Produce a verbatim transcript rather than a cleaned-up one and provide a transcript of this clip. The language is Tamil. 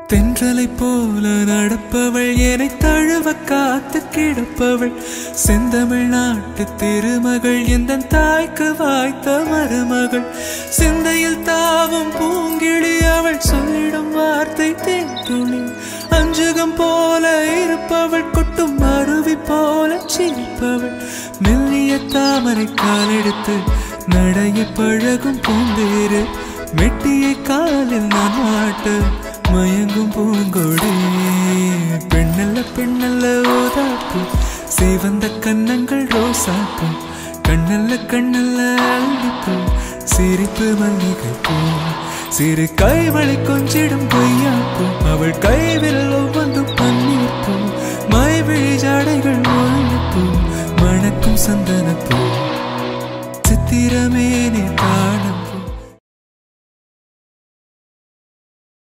தென்றலை போல நடப்பவள் என்னை தழுவ காத்து கிடப்பவள் செந்தமிழ் நாட்டு திருமகள் எந்த தாய்க்கு வாய்த்த மருமகள் சிந்தையில் தாவும் பூங்கிழி அவள் சொல்லிடும் வார்த்தை தேன்துளி அஞ்சுகம் போல இருப்பவள் கொட்டும் அருவி போல சிரிப்பவள் மெல்லிய தாமரை காலெடுத்து நடைய பழகும் பூந்தேறு மெட்டியை காலில் நான் மாட்டு மயங்கும் பூங்கொடி பெண்ணல்ல பெண்ணல்ல ஓதாப்பு சிவந்த கன்னங்கள் ரோசாப்பு கண்ணல்ல கண்ணல்ல அள்ளிப்பு சிரிப்பு மல்லிகை பூ சிறு கைவளை கொஞ்சிடும் கொய்யாப்பு அவள் கைவில் ஒவ்வொன்றும் பன்னீர்ப்பு மைவிழி ஜாடைகள் ஒழிப்பு மணக்கும் சந்தனப்பூ சித்திரமே நீ காணும்